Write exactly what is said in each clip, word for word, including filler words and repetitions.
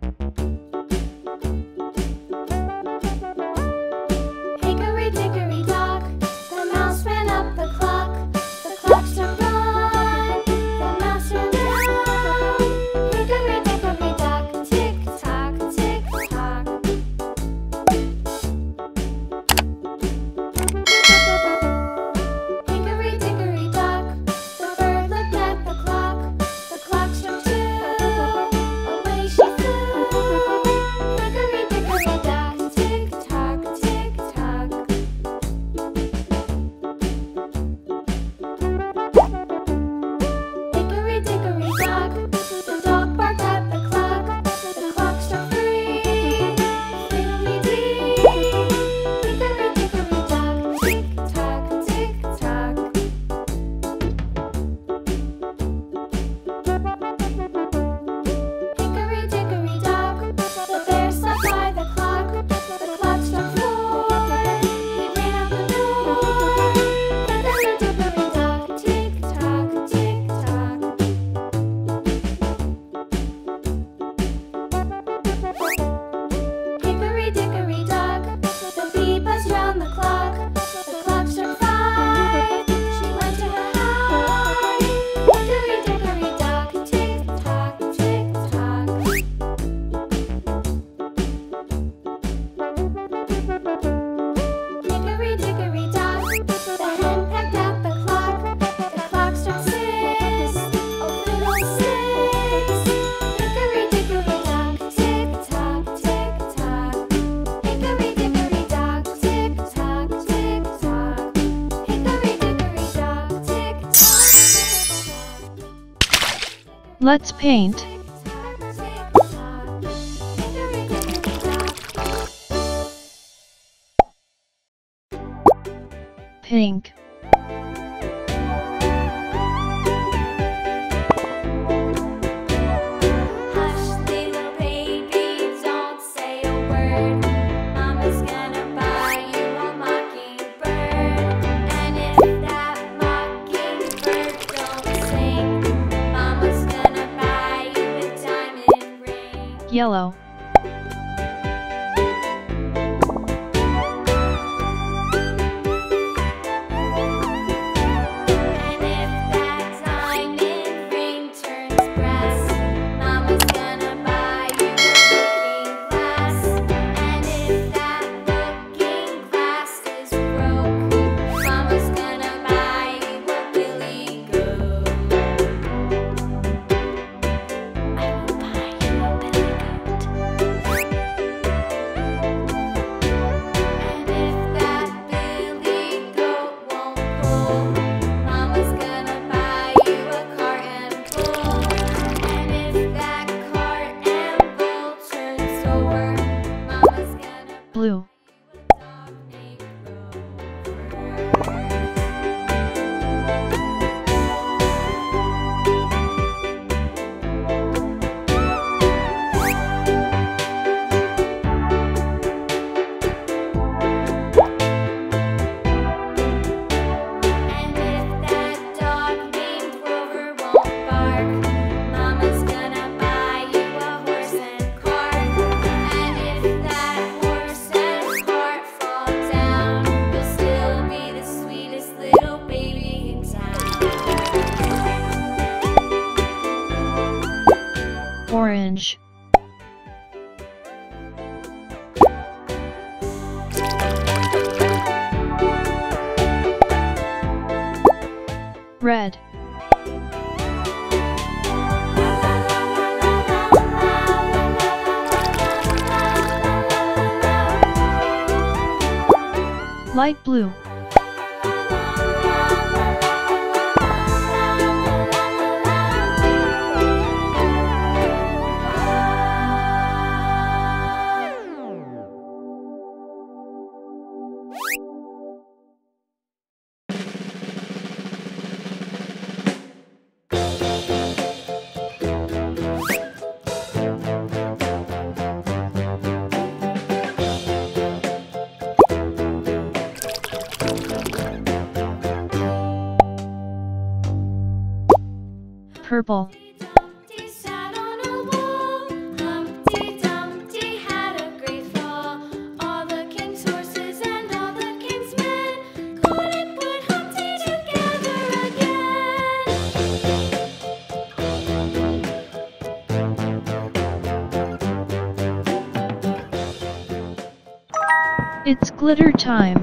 Hickory dickory dock, the mouse ran up the clock. The clock struck one, the mouse ran down. Hickory dickory dock, tick tock, tick tock. Hickory dickory dock, the bird looked at the clock. The clock struck two, away she flew. Hickory dickory dock, tick tock, tick tock. Hickory dickory dock, the dog barked at the clock. The clock struck three, fiddly-dee. Hickory dickory dock, tick tock, tick tock. Hickory dickory dock, the bear sat by the clock. The clock struck four, he ran out the door. Hickory dickory dock, tick tock, tick tock. Hickory dickory dock, the bee buzzed round the clock. The clock struck five, she went to her hive. Hickory dickory dock, tick tock, tick tock. Hickory dickory dock, the hen pecked at the clock. The clock struck six, oh fiddlesticks. Hickory dickory dock, tick tock, tick tock. Hickory dickory dock, tick tock, tick tock. Hickory dickory dock, tick tock. Let's paint. Pink. Hush, little baby, don't say a word. Mama's gonna buy you a mockingbird. And if that mockingbird don't sing, Mama's gonna buy you a diamond ring. Yellow. And if that diamond ring turns brass, Mama's gonna buy you a looking glass. And if that looking glass is broke, Mama's gonna buy you a billy goat. I will buy you a billy goat. And if that billy goat won't pull, Mama's gonna buy you a cart and bull. And if that cart and bull turns over, Mama's gonna Blue. buy you a dog named Rover. And if that dog named Rover won't bark, Mama's gonna buy you a horse and cart. And if that horse and cart fall down, you'll still be the sweetest little baby in town. Orange. Red. Light blue. Purple. Humpty sat on a wall. Humpty It's glitter time.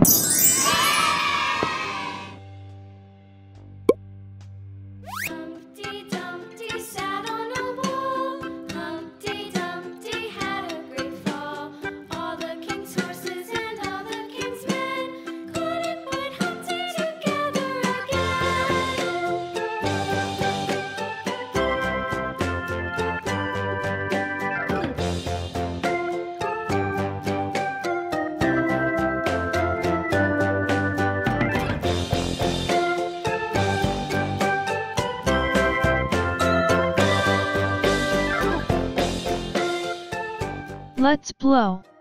Humpty Dumpty sat on a wall. Humpty Dumpty had a great fall. All the king's horses and all the king's men couldn't put Humpty together Let's blow.